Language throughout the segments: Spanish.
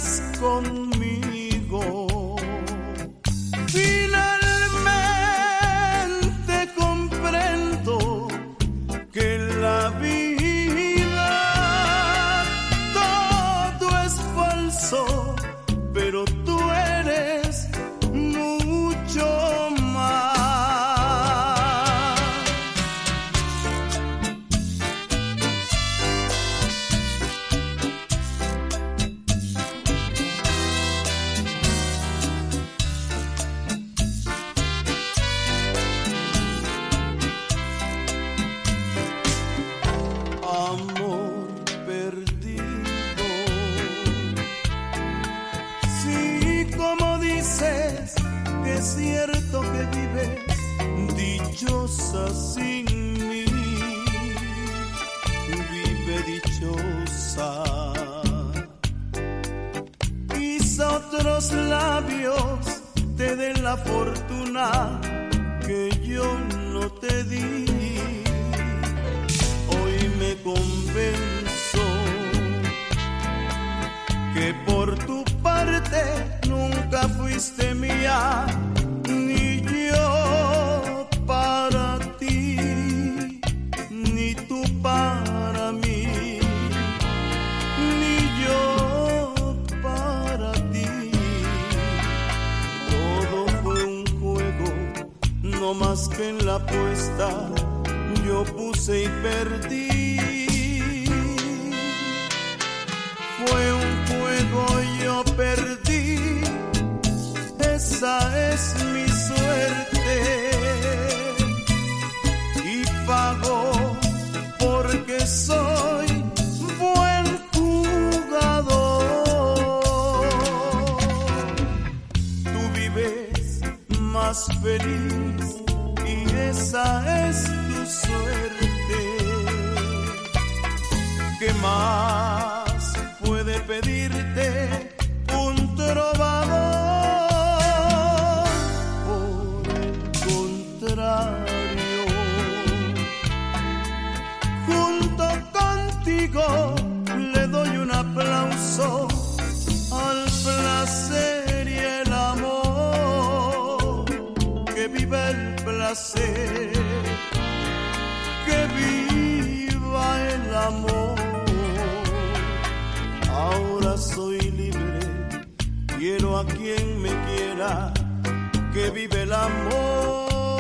estás conmigo. Finalmente comprendo que la vida todo es falso, pero tú eres mucho más. Amor perdido, sí, como dices, que es cierto que vives dichosa sin mí, vive dichosa. Quizá otros labios te den la fortuna que yo no te di. Hoy me convenzo que por tu parte nunca fuiste mía, ni yo para ti, ni tú para mí, ni yo para ti. Todo fue un juego, no más que en la apuesta yo puse y perdí. Fue un juego, yo perdí. Esa es mi suerte. Y pago porque soy buen jugador. Tú vives más feliz y esa es tu suerte. ¿Qué más puede pedirte un trovador? Por el contrario, junto contigo le doy un aplauso al placer y el amor. Que viva el placer, que viva el amor. Ahora soy libre, quiero a quien me quiera, que vive el amor.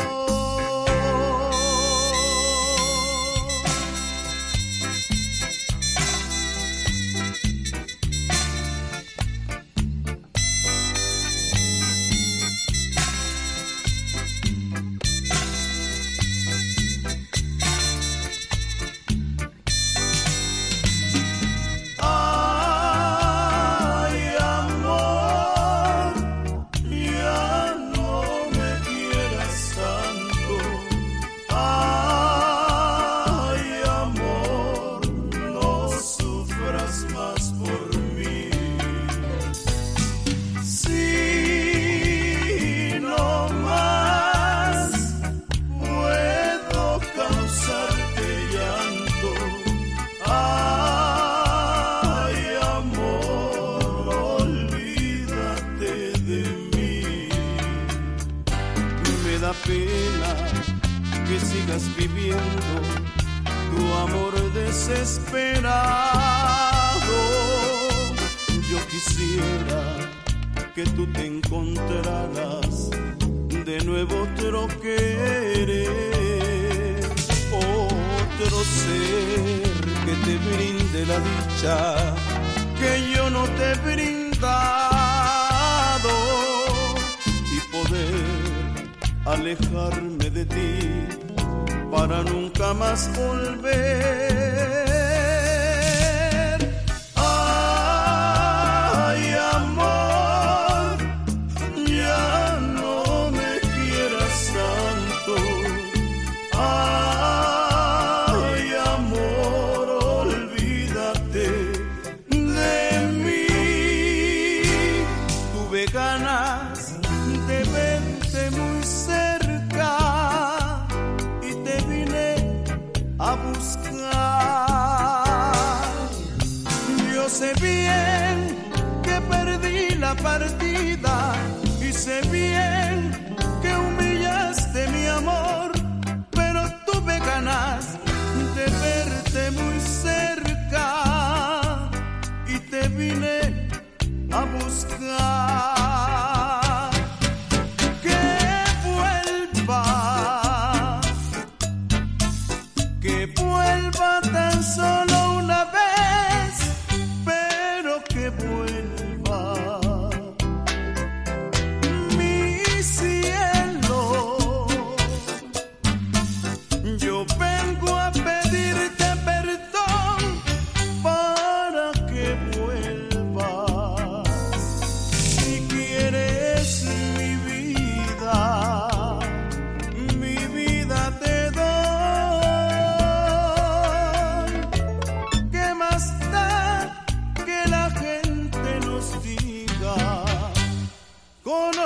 Pena que sigas viviendo tu amor desesperado. Yo quisiera que tú te encontraras de nuevo otro querer, otro ser que te brinde la dicha que yo no te he brindado, y poder alejarme de ti para nunca más volver. Ay, amor, ya no me quieras tanto. Ay, amor, olvídate de mí. Tuve ganas de verte muy cerca y te vine a buscar. la partida y sé bien que humillaste mi amor, pero tuve ganas de verte muy cerca y te vine a buscar. Que vuelva tan solo una vez, pero que vuelva. Mi cielo, yo vengo a pedirte perdón para que vuelvas. Si quieres mi vida te doy. ¿Qué más da que la gente nos diga con